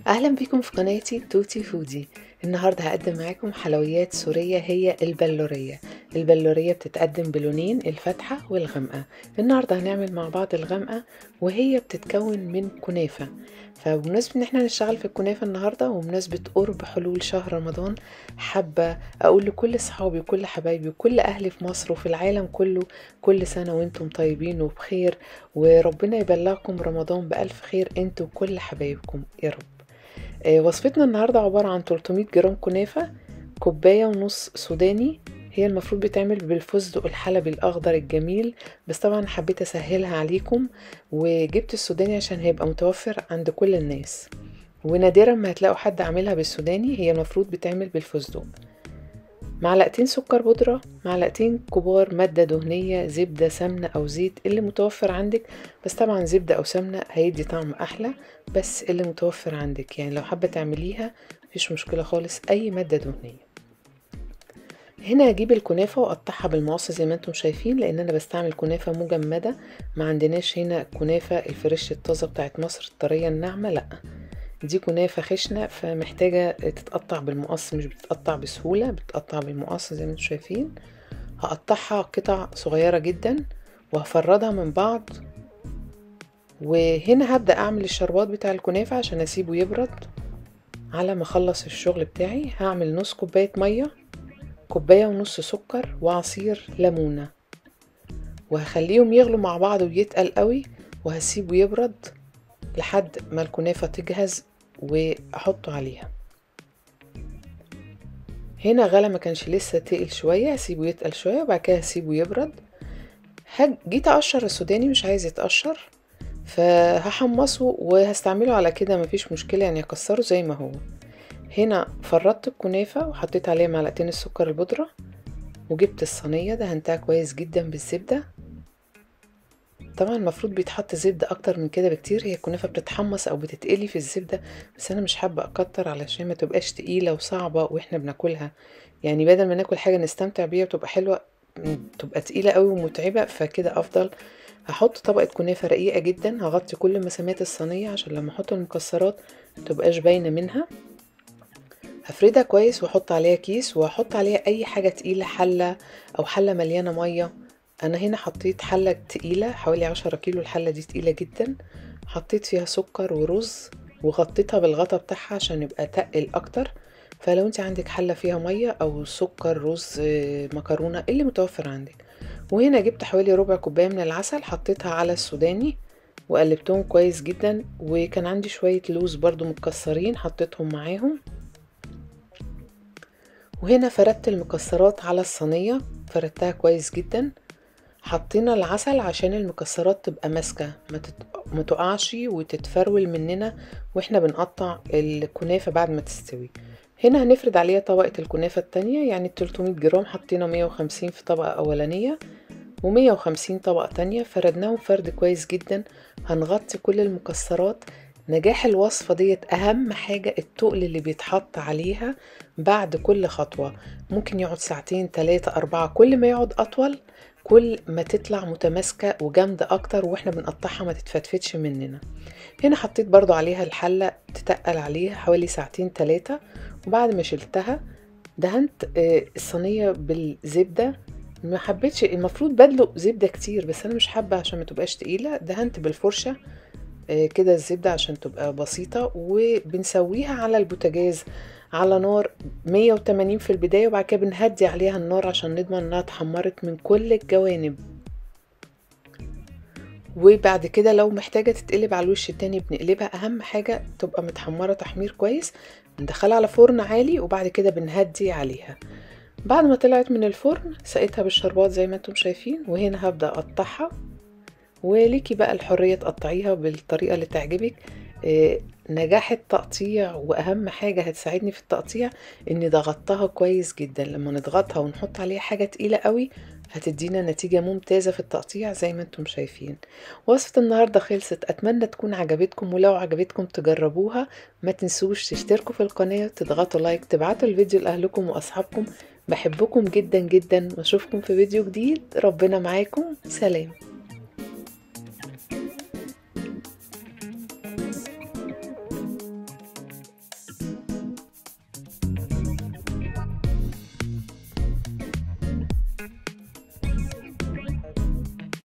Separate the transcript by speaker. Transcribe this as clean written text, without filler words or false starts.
Speaker 1: اهلا بيكم في قناتي توتي فودي. النهارده هقدم معاكم حلويات سوريه، هي البلوريه بتتقدم بلونين، الفاتحه والغامقه. النهارده هنعمل مع بعض الغامقه، وهي بتتكون من كنافه. فبمناسبه ان احنا نشتغل في الكنافه النهارده، وبمناسبه قرب حلول شهر رمضان، حابه اقول لكل صحابي وكل حبايبي وكل اهلي في مصر وفي العالم كله، كل سنه وانتم طيبين وبخير، وربنا يبلغكم رمضان بألف خير انتوا وكل حبايبكم يا رب. وصفتنا النهاردة عبارة عن 300 جرام كنافة، كوباية ونص سوداني. هي المفروض بتعمل بالفستق الحلبي الأخضر الجميل، بس طبعا حبيت أسهلها عليكم وجبت السوداني عشان هيبقى متوفر عند كل الناس، ونادرا ما هتلاقوا حد عاملها بالسوداني. هي المفروض بتعمل بالفستق. معلقتين سكر بودرة، معلقتين كبار مادة دهنية، زبدة، سمنة أو زيت اللي متوفر عندك، بس طبعا زبدة أو سمنة هيدي طعم أحلى، بس اللي متوفر عندك. يعني لو حابة تعمليها مفيش مشكلة خالص، أي مادة دهنية. هنا هجيب الكنافة وأقطعها بالمقص زي ما انتم شايفين، لأن أنا بستعمل كنافة مجمدة. ما عندناش هنا كنافة الفريش الطازة بتاعت مصر الطرية الناعمة، لأ، دي كنافة خشنة، فمحتاجة تتقطع بالمقص، مش بتتقطع بسهولة، بتتقطع بالمقص زي ما انتم شايفين. هقطعها قطع صغيرة جدا وهفردها من بعض. وهنا هبدأ اعمل الشربات بتاع الكنافة عشان اسيبه يبرد. على ما اخلص الشغل بتاعي هعمل نص كوباية مية، كوباية ونص سكر، وعصير ليمونة، وهخليهم يغلوا مع بعض ويتقل قوي، وهسيبه يبرد لحد ما الكنافة تجهز واحطه عليها. هنا غلا ما كانش لسه تقل شوية، هسيبه يتقل شوية وبعد كده هسيبه يبرد. جيت اقشر السوداني مش عايز يتقشر، فهحمصه وهستعمله على كده، مفيش مشكلة، يعني اكسره زي ما هو. هنا فردت الكنافة وحطيت عليها معلقتين السكر البودرة، وجبت الصينية دهنتها كويس جدا بالزبدة. طبعا المفروض بيتحط زبدة اكتر من كده بكتير، هي الكنافة بتتحمص او بتتقلي في الزبدة، بس انا مش حابة اكتر علشان ما تبقاش تقيلة وصعبة واحنا بناكلها. يعني بدل ما ناكل حاجة نستمتع بيها وتبقى حلوة، تبقى تقيلة قوي ومتعبة، فكده افضل. هحط طبقة كنافة رقيقة جدا، هغطي كل مسامات الصينية عشان لما احط المكسرات متبقاش باينة منها. هفردها كويس واحط عليها كيس، واحط عليها اي حاجة تقيلة، حلة او حلة مليانة مية. انا هنا حطيت حلة تقيلة حوالي 10 كيلو، الحلة دي تقيلة جدا. حطيت فيها سكر ورز وغطيتها بالغطا بتاعها عشان يبقى تقل اكتر. فلو انت عندك حلة فيها مية او سكر، رز، مكرونة، اللي متوفر عندك. وهنا جبت حوالي ربع كوباية من العسل، حطيتها على السوداني وقلبتهم كويس جدا. وكان عندي شوية لوز برضو متكسرين حطيتهم معاهم. وهنا فردت المكسرات على الصينية، فردتها كويس جدا. حطينا العسل عشان المكسرات تبقى ماسكة، ما تقعش وتتفرول مننا واحنا بنقطع الكنافة بعد ما تستوي. هنا هنفرد عليها طبقة الكنافة التانية، يعني 300 جرام حطينا 150 في طبقة أولانية و150 طبقة تانية، فردناهم فرد كويس جدا. هنغطي كل المكسرات. نجاح الوصفة ديت أهم حاجة التقل اللي بيتحط عليها بعد كل خطوة. ممكن يقعد ساعتين 3 4، كل ما يقعد أطول كل ما تطلع متماسكة وجامدة أكتر، وإحنا بنقطعها ما تتفتفتش مننا. هنا حطيت برضو عليها الحلة تتقل عليها حوالي ساعتين 3، وبعد ما شلتها دهنت الصينية بالزبدة. ما حبيتش، المفروض بدلق زبدة كتير بس انا مش حابة عشان ما تبقاش تقيلة. دهنت بالفرشة كده الزبدة عشان تبقى بسيطة. وبنسويها على البوتاجاز على نار 180 في البداية، وبعد كده بنهدي عليها النار عشان نضمن انها اتحمرت من كل الجوانب. وبعد كده لو محتاجة تتقلب على الوش التاني بنقلبها، اهم حاجة تبقى متحمرة تحمير كويس. ندخلها على فرن عالي وبعد كده بنهدي عليها. بعد ما طلعت من الفرن سقيتها بالشربات زي ما انتم شايفين، وهنا هبدأ اقطعها. وليكي بقى الحرية تقطعيها بالطريقة اللي تعجبك. نجاح التقطيع واهم حاجة هتساعدني في التقطيع اني ضغطتها كويس جدا. لما نضغطها ونحط عليها حاجة تقيلة قوي هتدينا نتيجة ممتازة في التقطيع زي ما انتم شايفين. وصفة النهاردة خلصت، اتمنى تكون عجبتكم، ولو عجبتكم تجربوها. ما تنسوش تشتركوا في القناة، تضغطوا لايك، تبعتوا الفيديو لأهلكم وأصحابكم. بحبكم جدا جدا، واشوفكم في فيديو جديد. ربنا معاكم، سلام.